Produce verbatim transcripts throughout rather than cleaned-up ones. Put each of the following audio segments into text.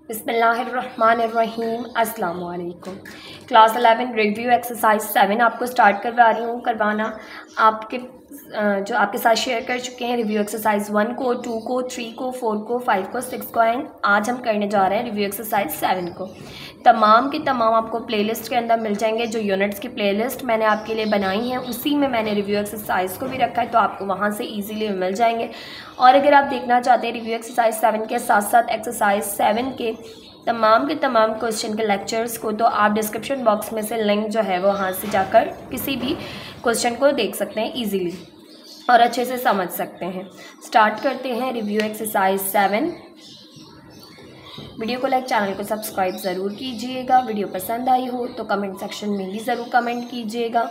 बिस्मिल्लाहिर्रहमानिर्रहीम अस्सलाम वालेकुम। Class eleven review exercise seven आपको स्टार्ट करवा रही हूँ करवाना। आपके जो आपके साथ शेयर कर चुके हैं रिव्यू एक्सरसाइज वन को, टू को, थ्री को, फोर को, फाइव को, सिक्स को एंड आज हम करने जा रहे हैं रिव्यू एक्सरसाइज सेवन को। तमाम के तमाम आपको प्लेलिस्ट के अंदर मिल जाएंगे। जो यूनिट्स की प्लेलिस्ट मैंने आपके लिए बनाई है उसी में मैंने रिव्यू एक्सरसाइज को भी रखा है, तो आपको वहाँ से ईजीली मिल जाएंगे। और अगर आप देखना चाहते हैं रिव्यू एक्सरसाइज सेवन के साथ साथ एक्सरसाइज सेवन के तमाम के तमाम क्वेश्चन के लेक्चर्स को, तो आप डिस्क्रिप्शन बॉक्स में से लिंक जो है वो वहाँ से जाकर किसी भी क्वेश्चन को देख सकते हैं ईजीली और अच्छे से समझ सकते हैं। स्टार्ट करते हैं रिव्यू एक्सरसाइज सेवन। वीडियो को लाइक, चैनल को सब्सक्राइब ज़रूर कीजिएगा। वीडियो पसंद आई हो तो कमेंट सेक्शन में भी ज़रूर कमेंट कीजिएगा।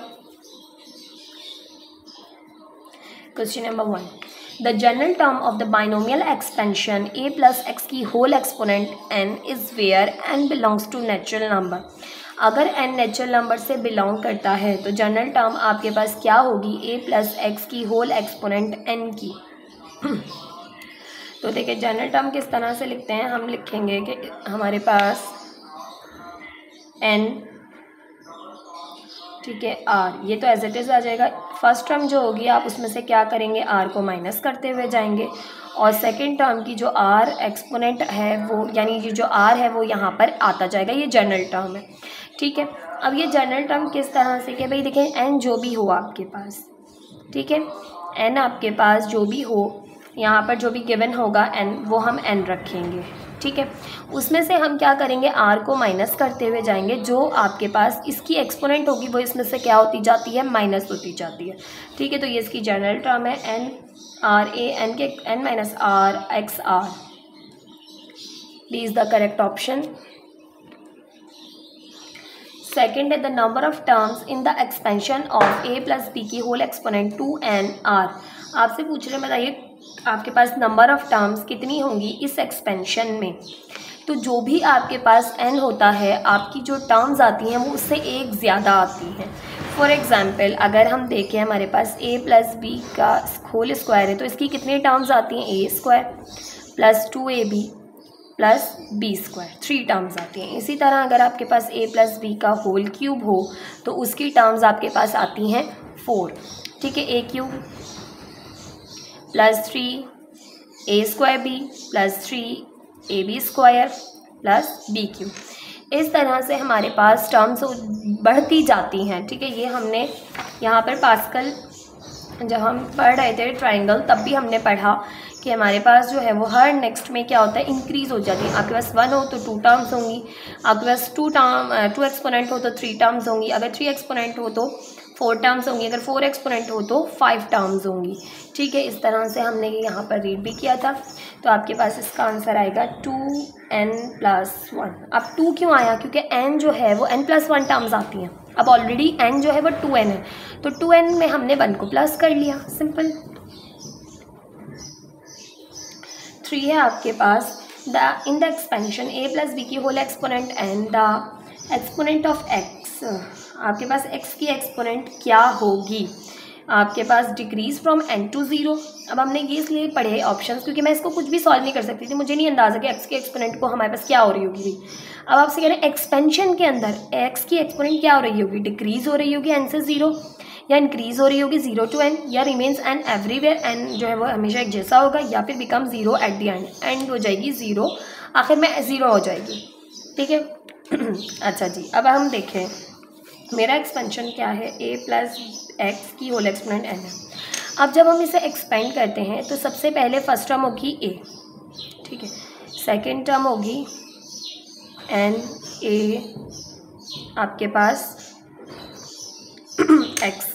Question number one, the general term of the binomial expansion a plus x की whole exponent n is where n belongs to natural number. अगर एन नेचुरल नंबर से बिलोंग करता है तो जनरल टर्म आपके पास क्या होगी, ए प्लस एक्स की होल एक्सपोनेंट एन की। तो देखिए जनरल टर्म किस तरह से लिखते हैं, हम लिखेंगे कि हमारे पास एन, ठीक है, आर, ये तो एज इट इज़ आ जाएगा। फर्स्ट टर्म जो होगी आप उसमें से क्या करेंगे, आर को माइनस करते हुए जाएंगे और सेकंड टर्म की जो आर एक्सपोनेंट है वो, यानी ये जो आर है वो यहाँ पर आता जाएगा। ये जनरल टर्म है, ठीक है। अब ये जनरल टर्म किस तरह से कि भाई देखें एन जो भी हो आपके पास, ठीक है, एन आपके पास जो भी हो, यहाँ पर जो भी गिवन होगा एन वो हम एन रखेंगे, ठीक है। उसमें से हम क्या करेंगे, आर को माइनस करते हुए जाएंगे। जो आपके पास इसकी एक्सपोनेंट होगी वो इसमें से क्या होती जाती है, माइनस होती जाती है, ठीक है। तो ये इसकी जनरल टर्म है एन आर ए, एन के n minus r x r. D is the correct option. Second है the number of terms in the expansion of a plus B की whole exponent two n are. आपसे पूछ रहे हैं बताइए आपके पास number of terms कितनी होंगी इस एक्सपेंशन में। तो जो भी आपके पास n होता है आपकी जो टर्म्स आती हैं वो उससे एक ज़्यादा आती हैं। फॉर एग्ज़ाम्पल अगर हम देखें हमारे पास a प्लस बी का होल स्क्वायर है तो इसकी कितनी टर्म्स आती हैं, a square plus two a b plus b square, three terms आती हैं। इसी तरह अगर आपके पास a प्लस बी का होल क्यूब हो तो उसकी टर्म्स आपके पास आती हैं फोर, ठीक है। A cube plus three a square b plus three a b square plus b cube. इस तरह से हमारे पास टर्म्स बढ़ती जाती हैं, ठीक है। ये हमने यहाँ पर पास्कल जब हम पढ़ रहे थे ट्राइंगल तब भी हमने पढ़ा कि हमारे पास जो है वो हर नेक्स्ट में क्या होता है, इंक्रीज़ हो जाती है। आपके पास वन हो तो टू टर्म्स होंगी, आपके पास टू टर्म टू एक्सपोनेंट हो तो थ्री टर्म्स होंगी, अगर थ्री एक्सपोनेंट हो तो फोर टर्म्स होंगी, अगर फोर एक्सपोनेंट हो तो फाइव टर्म्स होंगी, ठीक है। इस तरह से हमने ये यहाँ पर रीड भी किया था। तो आपके पास इसका आंसर आएगा टू एन प्लस वन। अब टू क्यों आया, क्योंकि एन जो है वो एन प्लस वन टर्म्स आती हैं। अब ऑलरेडी एन जो है वो टू एन है तो टू एन में हमने वन को प्लस कर लिया, सिंपल। थ्री है आपके पास the in the expansion a plus B की whole exponent N the exponent of x. आपके पास x की एक्सपोनेंट क्या होगी, आपके पास decrease from n to zero. अब हमने ये इसलिए पढ़े ऑप्शंस क्योंकि मैं इसको कुछ भी सॉल्व नहीं कर सकती थी, मुझे नहीं अंदाज़ा कि x की एक्सपोनेंट को हमारे पास क्या हो रही होगी। अब आपसे कह रहे हैं एक्सपेंशन के अंदर x की एक्सपोनेंट क्या हो रही होगी, डिक्रीज हो रही होगी n से ज़ीरो, या इंक्रीज़ हो रही होगी ज़ीरो टू n, या रिमेन्स n एवरीवेयर, n जो है वो हमेशा एक जैसा होगा, या फिर become zero at the end, end हो जाएगी ज़ीरो, आखिर में ज़ीरो हो जाएगी, ठीक है। अच्छा जी, अब हम देखें मेरा एक्सपेंशन क्या है, a प्लस एक्स की होल एक्सपोनेंट n है। अब जब हम इसे एक्सपेंड करते हैं तो सबसे पहले फर्स्ट टर्म होगी a, ठीक है, सेकंड टर्म होगी n a आपके पास x,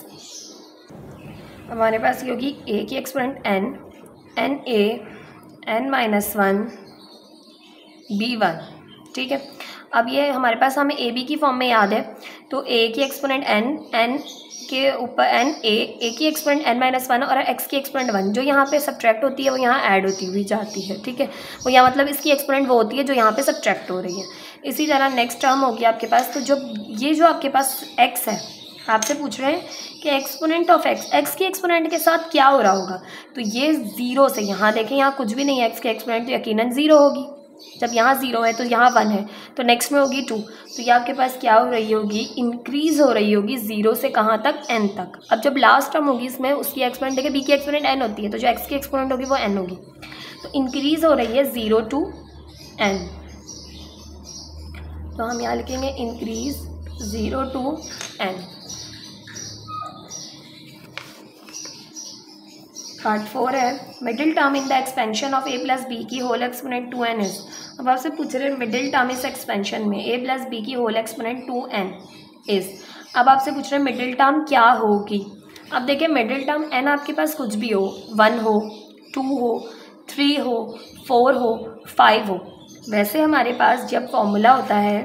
हमारे पास ये होगी a की exponent n, n a n minus one b one, ठीक है। अब ये हमारे पास हमें ए बी की फॉर्म में याद है तो ए की एक्सपोनेंट एन, एन के ऊपर एन ए, ए की एक्सपोनेंट एन माइनस वन और एक्स की एक्सपोनेंट वन, जो यहाँ पे सब्ट्रैक्ट होती है वो यहाँ ऐड होती हुई जाती है, ठीक है। वो यहाँ मतलब इसकी एक्सपोनेंट वो होती है जो यहाँ पे सब्ट्रैक्ट हो रही है। इसी तरह नेक्स्ट टर्म होगी आपके पास, तो जो ये जो आपके पास एक्स है आपसे पूछ रहे हैं कि एक्सपोनेंट ऑफ एक्स, एक्स की एक्सपोनेंट के साथ क्या हो रहा होगा, तो ये ज़ीरो से, यहाँ देखें यहाँ कुछ भी नहीं है, एक्स की एक्सपोनेंट तो यकीनन ज़ीरो होगी, जब यहाँ ज़ीरो है तो यहाँ वन है, तो नेक्स्ट में होगी टू, तो ये आपके पास क्या हो रही होगी, इंक्रीज़ हो रही होगी ज़ीरो से कहाँ तक, एन तक। अब जब लास्ट टर्म होगी इसमें उसकी एक्सपोनेंट देखिए, बी की एक्सपोनेंट एन होती है, तो जो एक्स की एक्सपोनेंट होगी वो एन होगी, तो इंक्रीज़ हो रही है ज़ीरो टू एन, तो हम यहाँ लिखेंगे increase zero to n. Part four है middle term in the expansion of a plus B की whole exponent two n is. अब आपसे पूछ रहे हैं मिडिल टर्म इस एक्सपेंशन में ए प्लस बी की whole exponent two n is. अब आपसे पूछ रहे हैं मिडिल टर्म क्या होगी। अब देखिए मिडिल टर्म एन आपके पास कुछ भी हो, वन हो, टू हो, थ्री हो, फोर हो, फाइव हो। वैसे हमारे पास जब फॉर्मूला होता है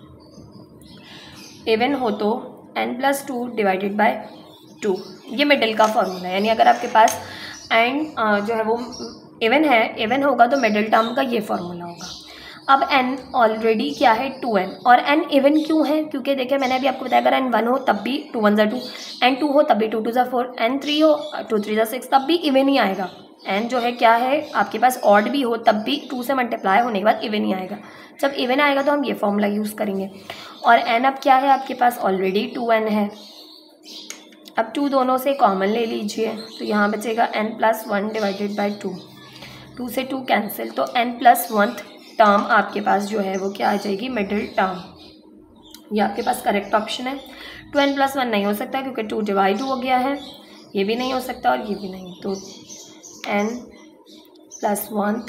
इवन हो तो n plus two divided by two, ये मिडिल का फॉर्मूला है। यानी अगर आपके पास एंड जो है वो इवन है, इवन होगा तो मिडिल टर्म का ये फॉर्मूला होगा। अब एन ऑलरेडी क्या है, टू एन, और एन इवन क्यों है, क्योंकि देखिए मैंने अभी आपको बताया अगर एन वन हो तब भी टू वन ज़ा टू, एन टू हो तब भी टू टू ज़ा फोर, एन थ्री हो टू थ्री ज़ा सिक्स, तब भी इवन ही आएगा। एन जो है क्या है आपके पास ऑड भी हो तब भी टू से मल्टीप्लाई होने के बाद इवन ही आएगा। जब इवन आएगा तो हम ये फॉर्मूला यूज़ करेंगे। और एन अब क्या है आपके पास ऑलरेडी टू एन है। अब टू दोनों से कॉमन ले लीजिए, तो यहाँ बचेगा n plus one divided by two, two से टू कैंसिल, तो एन प्लस वन टर्म आपके पास जो है वो क्या आ जाएगी, मिडिल टर्म। ये आपके पास करेक्ट ऑप्शन है। टू एन प्लस वन नहीं हो सकता क्योंकि टू डिवाइड हो गया है, ये भी नहीं हो सकता और ये भी नहीं, तो n plus one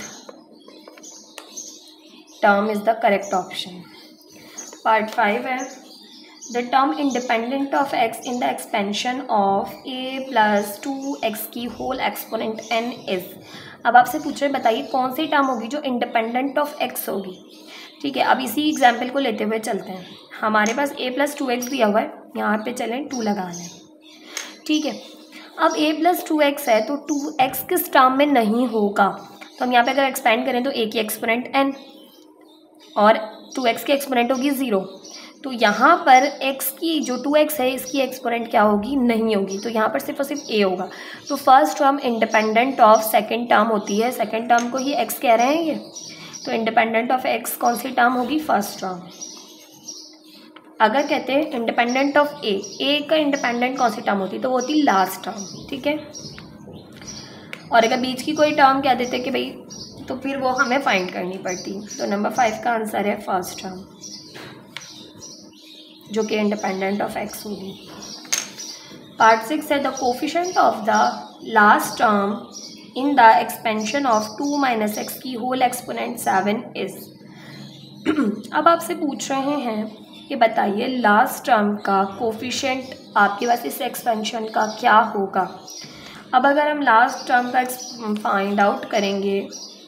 term is the correct option. Part five है the term independent of x in the expansion of a plus two x की होल एक्सपोनेंट एन इज। अब आपसे पूछ रहे बताइए कौन सी टर्म होगी जो इंडिपेंडेंट ऑफ एक्स होगी। ठीक है, अब इसी एग्जाम्पल को लेते हुए चलते हैं। हमारे पास ए प्लस टू एक्स दिया हुआ है, यहाँ पे चलें टू लगा लें। ठीक है, अब ए प्लस टू एक्स है तो टू एक्स किस टर्म में नहीं होगा, तो हम यहाँ पे अगर एक्सपेंड करें तो ए की एक्सपोनेंट एन और टू एक्स की एक्सपोनेंट होगी ज़ीरो, तो यहाँ पर x की जो टू एक्स है इसकी एक्सपोनेंट क्या होगी, नहीं होगी, तो यहाँ पर सिर्फ और सिर्फ a होगा। तो first term independent of second term होती है, सेकंड टर्म को ही x कह रहे हैं ये, तो इंडिपेंडेंट ऑफ x कौन सी टर्म होगी, फर्स्ट टर्म। अगर कहते हैं इंडिपेंडेंट ऑफ a, a का इंडिपेंडेंट कौन सी टर्म होती है, तो वो होती लास्ट टर्म। ठीक है, और अगर बीच की कोई टर्म कह देते कि भाई, तो फिर वो हमें फाइंड करनी पड़ती। तो नंबर फाइव का आंसर है फर्स्ट टर्म जो कि इंडिपेंडेंट ऑफ एक्स होगी। पार्ट सिक्स है the coefficient of the last term in the expansion of two minus x की होल एक्सपोनेंट सेवन इज। अब आपसे पूछ रहे हैं कि बताइए लास्ट टर्म का कोफिशिएंट आपके पास इस एक्सपेंशन का क्या होगा। अब अगर हम लास्ट टर्म का फाइंड आउट करेंगे,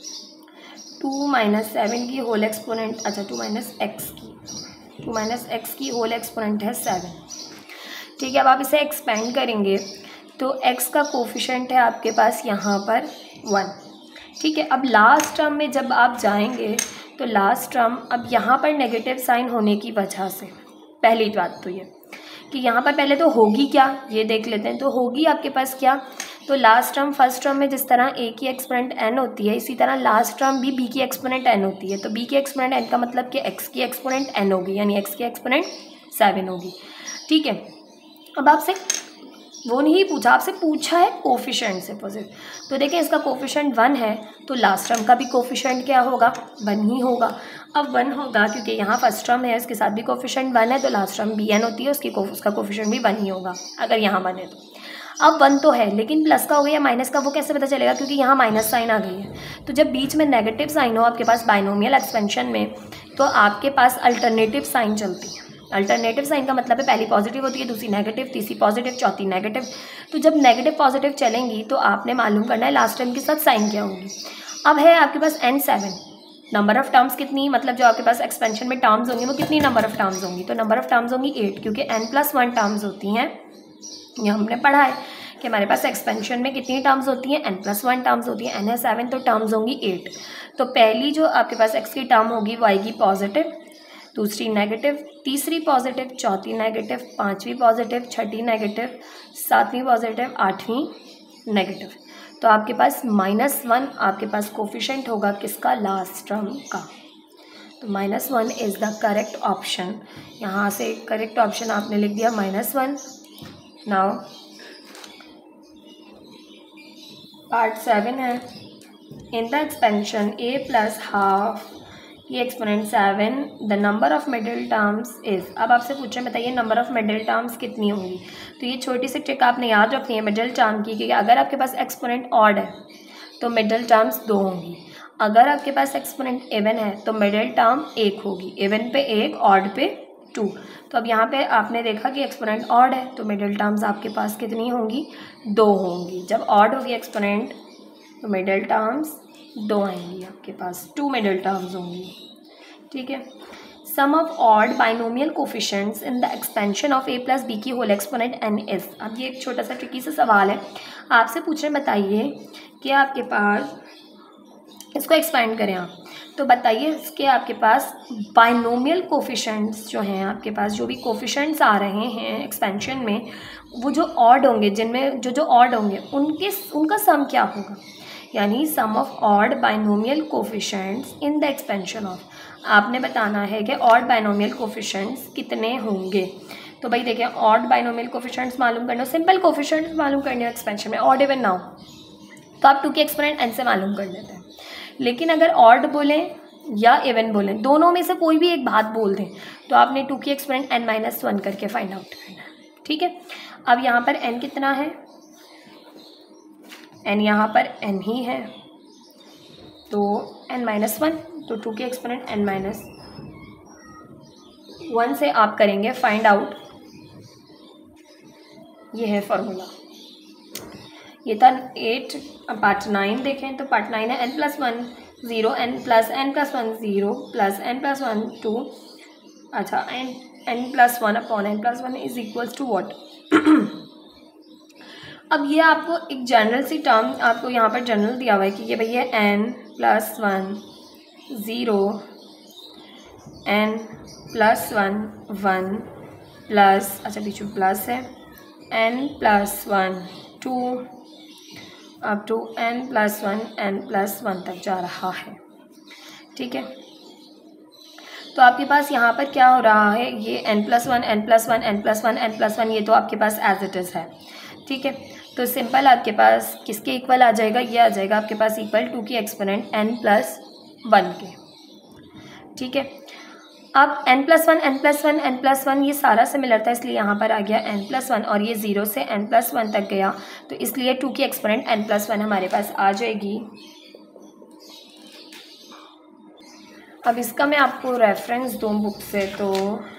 टू माइनस सेवन की होल एक्सपोनेंट, अच्छा टू माइनस एक्स की टू माइनस एक्स की होल एक्सपोनेंट है सेवन। ठीक है, अब आप इसे एक्सपेंड करेंगे तो एक्स का कोफिशिएंट है आपके पास यहाँ पर वन। ठीक है, अब लास्ट टर्म में जब आप जाएंगे तो लास्ट टर्म अब यहाँ पर नेगेटिव साइन होने की वजह से, पहली बात तो ये कि यहाँ पर पहले तो होगी क्या ये देख लेते हैं। तो होगी आपके पास क्या, तो लास्ट टर्म फर्स्ट टर्म में जिस तरह ए की एक्सपोनेंट एन होती है, इसी तरह लास्ट टर्म भी बी की एक्सपोनेंट एन होती है। तो बी की एक्सपोनेंट एन का मतलब कि एक्स की एक्सपोनेंट एन होगी, यानी एक्स की एक्सपोनेंट सेवन होगी। ठीक है, अब आपसे वो नहीं पूछा, आपसे पूछा है कोफिशिएंट से पॉजिटिव, तो देखिए इसका कोफिशिएंट वन है तो लास्ट टर्म का भी कोफिशिएंट क्या होगा, वन ही होगा। अब वन होगा क्योंकि यहाँ फर्स्ट टर्म है इसके साथ भी कोफिशिएंट वन है, तो लास्ट टर्म बी एन होती है उसकी उसका कोफिशिएंट भी वन ही होगा अगर यहाँ वन है तो। अब वन तो है लेकिन प्लस का हो गया या माइनस का, वो कैसे पता चलेगा, क्योंकि यहाँ माइनस साइन आ गई है। तो जब बीच में नेगेटिव साइन हो आपके पास बाइनोमियल एक्सपेंशन में, तो आपके पास अल्टरनेटिव साइन चलती है। अल्टरनेटिव साइन का मतलब है पहली पॉजिटिव होती है, दूसरी नेगेटिव, तीसरी पॉजिटिव, चौथी नेगेटिव। तो जब नेगेटिव पॉजिटिव चलेंगी तो आपने मालूम करना है लास्ट टर्म के साथ साइन क्या होगी। अब है आपके पास n seven, number of terms कितनी, मतलब जो आपके पास एक्सपेंशन में टर्म्स होंगी वो कितनी नंबर ऑफ टर्म्स होंगी, तो नंबर ऑफ टर्म्स होंगी एट, क्योंकि एन प्लस वन टर्म्स होती हैं। ये हमने पढ़ा है कि हमारे पास एक्सपेंशन में कितनी टर्म्स होती हैं, एन प्लस वन टर्म्स होती हैं, एन है सेवन तो टर्म्स होंगी एट। तो पहली जो आपके पास एक्स की टर्म होगी वो आएगी पॉजिटिव, दूसरी नेगेटिव, तीसरी पॉजिटिव, चौथी नेगेटिव, पांचवी पॉजिटिव, छठी नेगेटिव, सातवीं पॉजिटिव, आठवीं नेगेटिव। तो आपके पास माइनस वन आपके पास कोफिशेंट होगा किसका, लास्ट टर्म का। तो minus one is the correct option. यहाँ से करेक्ट ऑप्शन आपने लिख दिया minus one. Now part seven है, in the expansion a plus half ये exponent seven the number of middle terms is. अब आपसे पूछ रहे हैं बताइए नंबर ऑफ मिडिल टर्म्स कितनी होंगी। तो ये छोटी सी ट्रिक आपने याद रखनी है मिडिल टर्म की, क्योंकि अगर आपके पास एक्सपोनेंट ऑड है तो मिडिल टर्म्स दो होंगी, अगर आपके पास एक्सपोनेंट इवन है तो मिडिल टर्म एक होगी, इवन पे एक, ऑड पे टू। तो अब यहाँ पे आपने देखा कि एक्सपोनेंट ऑड है तो मिडिल टर्म्स आपके पास कितनी होंगी, दो होंगी। जब ऑड होगी एक्सपोनेंट तो मिडिल टर्म्स दो आएंगी आपके पास, टू मिडिल टर्म्स होंगी, ठीक है। Sum of odd binomial coefficients in the expansion of a plus B की होल एक्सपोनेंट एन इज। अब ये एक छोटा सा ट्रिकी सा सवाल है, आपसे पूछ रहे बताइए कि आपके पास इसको एक्सपेंड करें आप, तो बताइए इसके आपके पास बाइनोमियल कोफिशिएंट्स जो हैं आपके पास, जो भी कोफिशिएंट्स आ रहे हैं एक्सपेंशन में, वो जो ऑड होंगे, जिनमें जो जो ऑड होंगे उनके उनका सम क्या होगा, यानी sum of odd binomial coefficients in the expansion of. आपने बताना है कि ऑड बाइनोमियल कोफिशिएंट्स कितने होंगे। तो भाई देखिए ऑड बाइनोमियल कोफिशिएंट्स मालूम करना, सिंपल कोफिशिएंट्स मालूम करने एक्सपेंशन में, ऑड इवन नाउ तो आप टू के एक्सपोनेंट एन से मालूम कर लेते हैं। लेकिन अगर ऑड बोलें या इवन बोलें, दोनों में से कोई भी एक बात बोल दें, तो आपने टू की एक्सपोनेंट एन माइनस वन करके फाइंड आउट करना है, ठीक है। अब यहाँ पर एन कितना है, एन यहाँ पर एन ही है, तो एन माइनस वन, तो टू की एक्सपोनेंट एन माइनस वन से आप करेंगे फाइंड आउट। ये है फॉर्मूला, ये था एट। पार्ट नाइन देखें तो पार्ट नाइन है N plus one zero, n plus n plus one zero plus n plus one two, अच्छा n n plus one upon n plus one is equals to what. अब ये आपको एक general सी term आपको यहाँ पर general दिया हुआ है कि ये भैया n plus one zero, n plus one one plus, अच्छा बीच में प्लस है, N plus one two up to n plus one n plus one तक जा रहा है, ठीक है। तो आपके पास यहाँ पर क्या हो रहा है, ये n plus one n plus one n plus one n plus one, ये तो आपके पास एज इट इज़ है, ठीक है। तो सिंपल आपके पास किसके इक्वल आ जाएगा, ये आ जाएगा आपके पास इक्वल टू की एक्सपोनेंट एन प्लस वन के, ठीक है। अब n plus one n plus one n plus one ये सारा सिमिलर था, इसलिए यहाँ पर आ गया एन प्लस वन, और ये ज़ीरो से एन प्लस वन तक गया, तो इसलिए टू की एक्सपोनेंट एन प्लस वन हमारे पास आ जाएगी। अब इसका मैं आपको रेफरेंस दूँ बुक से, तो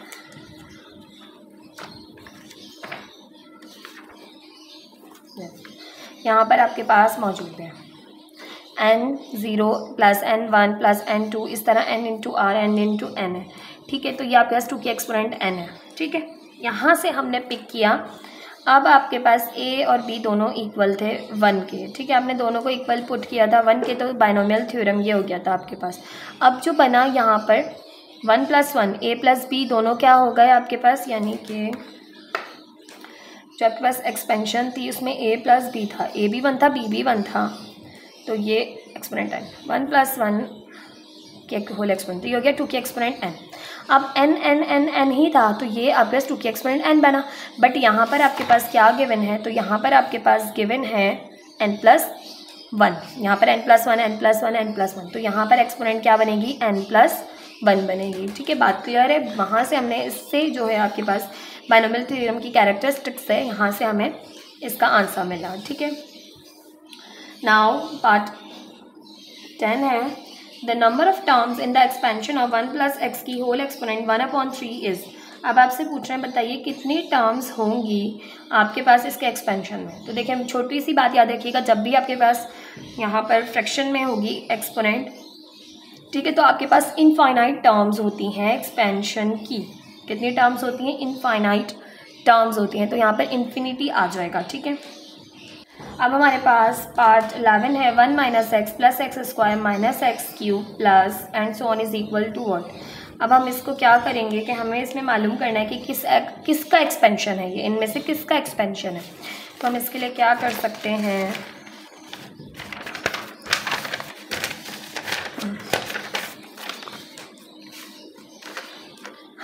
यहाँ पर आपके पास मौजूद है n zero plus n one plus n two, इस तरह n into r n into n है, ठीक है। तो ये आपके पास टू की एक्सपोनेंट एन है, ठीक है। यहाँ से हमने पिक किया, अब आपके पास ए और बी दोनों इक्वल थे वन के, ठीक है। आपने दोनों को इक्वल पुट किया था वन के, तो बाइनोमियल थ्योरम ये हो गया था आपके पास। अब जो बना यहाँ पर one plus one a plus b दोनों क्या हो गए आपके पास, यानी कि जो आपके पास एक्सपेंशन थी उसमें ए प्लस बी था, ए भी वन था बी भी वन था, तो ये exponent n one plus one के होल एक्सपोनेंट, तो ये हो गया टू की एक्सपोनेंट एन। अब एन एन एन एन ही था, तो ये आपके पास टू की एक्सपोनेंट एन बना, बट यहाँ पर आपके पास क्या गिवन है, तो यहाँ पर आपके पास गिवन है एन प्लस वन, यहाँ पर n plus one n plus one n plus one, तो यहाँ पर एक्सपोनेंट क्या बनेगी, एन प्लस वन बनेगी, ठीक है। बात क्लियर है। वहाँ से हमने इससे जो है आपके पास बाइनोमियल थ्योरम की कैरेक्टरिस्टिक्स है, यहाँ से हमें इसका आंसर मिला, ठीक है। नाउ पार्ट टेन है, the number of terms in the expansion of one plus x की whole exponent one upon three is. अब आपसे पूछ रहे हैं बताइए कितनी टर्म्स होंगी आपके पास इसके एक्सपेंशन में। तो देखिए हम छोटी सी बात याद रखिएगा, जब भी आपके पास यहाँ पर फ्रैक्शन में होगी एक्सपोनेंट, ठीक है, तो आपके पास इनफाइनाइट टर्म्स होती हैं एक्सपेंशन की। कितनी टर्म्स होती हैं, इनफाइनाइट टर्म्स होती हैं, तो यहाँ पर इन्फिनिटी आ जाएगा, ठीक है। अब हमारे पास पार्ट इलेवन है, one minus x plus x square minus x cube plus and so on is equal to what. अब हम इसको क्या करेंगे कि हमें इसमें मालूम करना है कि किस किसका एक्सपेंशन है, ये इनमें से किसका एक्सपेंशन है। तो हम इसके लिए क्या कर सकते हैं,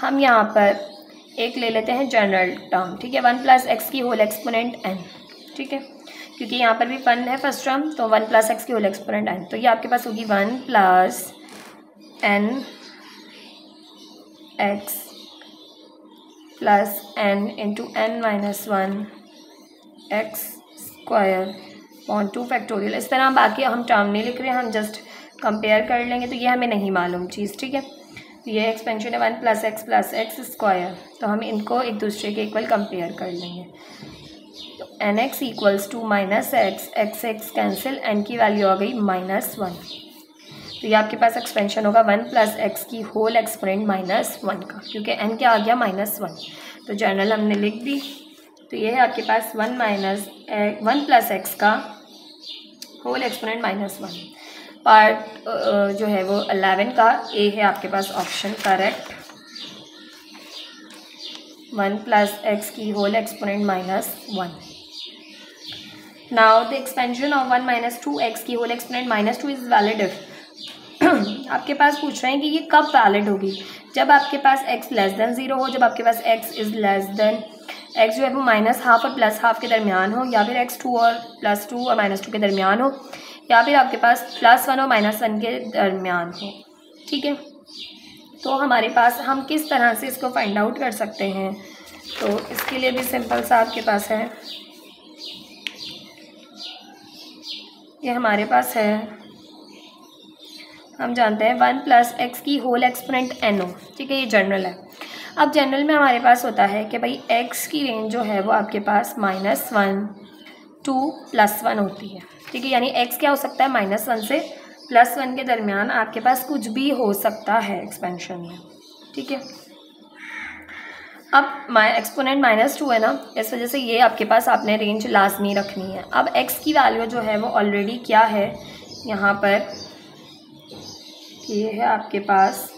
हम यहाँ पर एक ले लेते हैं जनरल टर्म, ठीक है, वन प्लस एक्स की होल एक्सपोनेंट एन, ठीक है, क्योंकि यहाँ पर भी वन है फर्स्ट टर्म, तो वन प्लस एक्स की होल एक्सपोनेंट एन, तो ये आपके पास होगी one plus n x plus n into n minus one x square point two factorial. इस तरह बाकी हम टर्म नहीं लिख रहे हैं, हम जस्ट कंपेयर कर लेंगे, तो ये हमें नहीं मालूम चीज़, ठीक है। तो ये एक्सपेंशन है one plus x plus x square, तो हम इनको एक दूसरे के इक्वल कंपेयर कर लेंगे। तो n x equals to minus x, x x cancel, n की वैल्यू आ गई माइनस वन, तो ये आपके पास एक्सपेंशन होगा वन प्लस एक्स की होल एक्सपोनेंट माइनस वन का, क्योंकि एन क्या आ गया माइनस वन, तो जनरल हमने लिख दी। तो ये है आपके पास one minus one plus x का whole exponent minus one. Part जो है वो अलेवन का ए है आपके पास option correct, one plus x की whole exponent minus one. Now the expansion of one minus two x की whole exponent minus two is valid if आपके पास पूछ रहे हैं कि ये कब वैलिड होगी, जब आपके पास x लेस देन ज़ीरो हो, जब आपके पास x is less than x जो है वो माइनस हाफ और प्लस हाफ के दरमियान हो, या फिर x टू और प्लस टू और माइनस टू के दरमियान हो, या फिर आपके पास प्लस वन और माइनस वन के दरमियान हो, ठीक है। तो हमारे पास हम किस तरह से इसको फाइंड आउट कर सकते हैं, तो इसके लिए भी सिंपल सा आपके पास है, ये हमारे पास है, हम जानते हैं वन प्लस एक्स की होल एक्सपोनेंट एन हो, ठीक है, ये जनरल है। अब जनरल में हमारे पास होता है कि भाई x की रेंज जो है वो आपके पास minus one to plus one होती है, ठीक है, यानी x क्या हो सकता है माइनस वन से प्लस वन के दरमियान आपके पास कुछ भी हो सकता है एक्सपेंशन में, ठीक है। अब माइ एक्सपोनेंट माइनस टू है ना, इस वजह से ये आपके पास आपने रेंज लाजमी रखनी है। अब x की वैल्यू जो है वो ऑलरेडी क्या है यहाँ पर, ये है आपके पास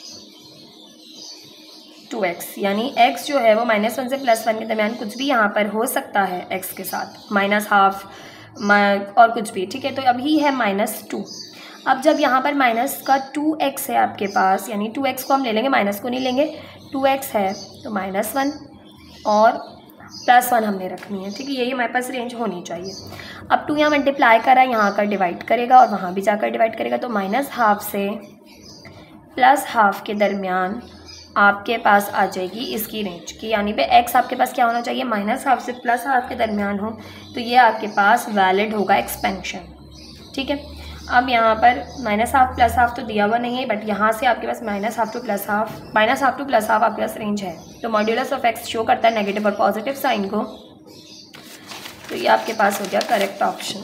टू एक्स, यानी x जो है वो माइनस वन से प्लस वन के दरमियान कुछ भी यहाँ पर हो सकता है x के साथ, माइनस हाफ और कुछ भी, ठीक है। तो अभी है माइनस टू। अब जब यहाँ पर माइनस का टू एक्स है आपके पास, यानी टू एक्स को हम ले लेंगे, माइनस को नहीं लेंगे, टू एक्स है तो माइनस वन और प्लस वन हमने रखनी है, ठीक है, यही हमारे पास रेंज होनी चाहिए। अब टू यहाँ मल्टीप्लाई करा, यहाँ आकर डिवाइड करेगा और वहाँ भी जाकर डिवाइड करेगा, तो माइनस हाफ से प्लस हाफ के दरमियान आपके पास आ जाएगी इसकी रेंज की, यानी पे x आपके पास क्या होना चाहिए माइनस हाफ से प्लस हाफ के दरमियान हो, तो ये आपके पास वैलिड होगा एक्सपेंशन, ठीक है। अब यहाँ पर माइनस हाफ प्लस हाफ तो दिया हुआ नहीं है, बट यहाँ से आपके पास minus half to plus half minus half to plus half आपके पास रेंज है, तो मॉड्यूलस ऑफ एक्स शो करता है नेगेटिव और पॉजिटिव साइन को, तो ये आपके पास हो गया correct option.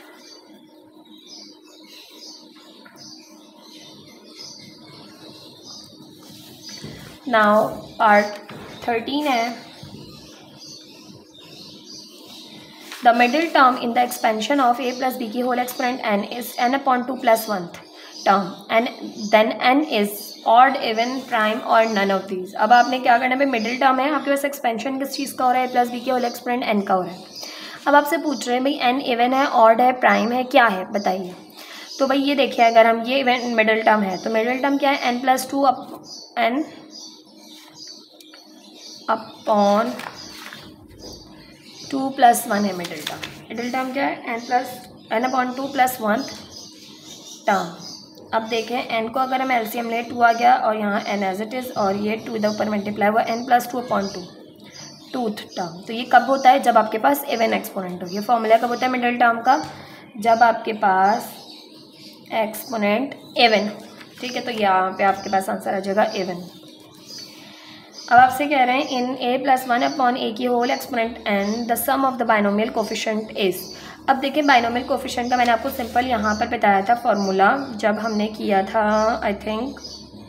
Now part thirteen है, the middle term in the expansion of a plus B की whole exponent n is n upon two plus one term n then n is odd even prime और none of these. अब आपने क्या करना है, middle term है आपके पास, एक्सपेंशन किस चीज़ का हो रहा है, ए प्लस बी की होल एक्सपोनेंट एन का हो रहा है। अब आपसे पूछ रहे हैं भाई एन इवन है, ऑड है, प्राइम है, क्या है बताइए। तो भाई ये देखिए, अगर हम ये इवन मिडिल टर्म है तो मिडिल टर्म क्या है, N plus two up N upon two plus one है मिडिल टर्म। मिडिल टर्म क्या है, N plus N upon two plus one term. अब देखें एन को अगर हम एलसीएम ले, टू आ गया और यहाँ एन एज इट इज़, और ये टू इधर ऊपर मल्टीप्लाई हुआ, N plus two upon two tooth term. तो ये कब होता है, जब आपके पास इवन एक्सपोनेंट हो। ये फॉर्मूला कब होता है मिडिल टर्म का, जब आपके पास एक्सपोनेंट इवन, ठीक है। तो यहाँ पे आपके पास आंसर आ जाएगा इवन। अब आपसे कह रहे हैं in A plus one upon A की whole exponent N the sum of the binomial coefficient is. अब देखिए बाइनोमियल कोफिशिएंट का मैंने आपको सिंपल यहाँ पर बताया था फॉर्मूला, जब हमने किया था I think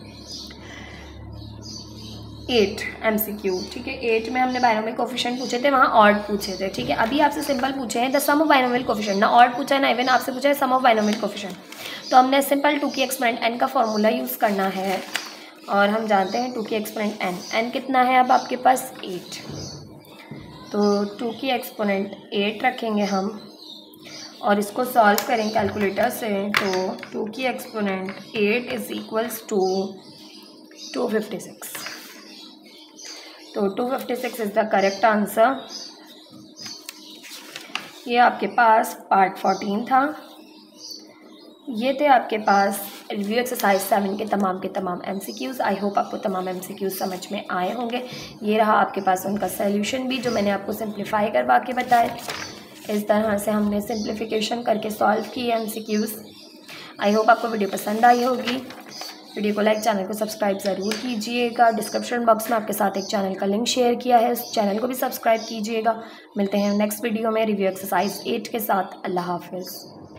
eight M C Q, ठीक है। एट में हमने बाइनोमियल कोफिशिएंट पूछे थे, वहाँ ऑड पूछे थे, ठीक है। अभी आपसे सिंपल पूछे हैं the sum of binomial coefficient, ना ऑड पूछा है ना इवन, आपसे पूछा है सम ऑफ बाइनोमियल कोफिशिएंट। तो हमने सिंपल टू की एक्सपोनेंट एन का फॉर्मूला यूज़ करना है, और हम जानते हैं टू की एक्सपोनेंट एन, एन कितना है अब आपके पास एट, तो टू की एक्सपोनेंट एट रखेंगे हम और इसको सॉल्व करें कैलकुलेटर से, तो टू की exponent eight is equals to two fifty six, तो two fifty six is the correct answer. ये आपके पास पार्ट फोर्टीन था। ये थे आपके पास रिव्यू एक्सरसाइज सेवन के तमाम के तमाम एमसीक्यूज़। आई होप आपको तमाम एमसीक्यूज़ समझ में आए होंगे। ये रहा आपके पास उनका सॉल्यूशन भी, जो मैंने आपको सिंप्लीफाई करवा के बताए। इस तरह से हमने सिंप्लीफिकेशन करके सॉल्व किए एमसीक्यूज़। आई होप आपको वीडियो पसंद आई होगी। वीडियो को लाइक, चैनल को सब्सक्राइब ज़रूर कीजिएगा। डिस्क्रिप्शन बॉक्स में आपके साथ एक चैनल का लिंक शेयर किया है, उस चैनल को भी सब्सक्राइब कीजिएगा। मिलते हैं नेक्स्ट वीडियो में रिव्यू एक्सरसाइज एट के साथ। अल्लाह हाफिज़।